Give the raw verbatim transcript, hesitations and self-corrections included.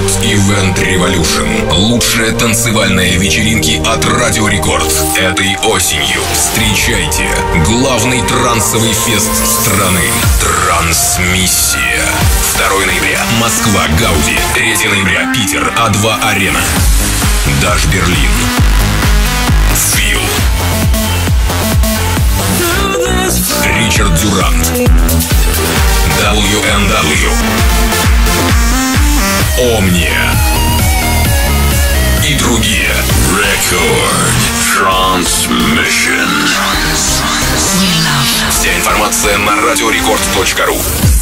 Рекорд Event Revolution. Лучшие танцевальные вечеринки от Радио Рекорд. Этой осенью встречайте главный трансовый фест страны «Трансмиссия». второго ноября Москва, Гауди. третьего ноября Питер, А два Арена. Даш Берлин. Фил. Ричард Дюрант. дабл ю эн дабл ю. Omnia и другие. Record Transmission. Вся информация на радиорекорд точка ру.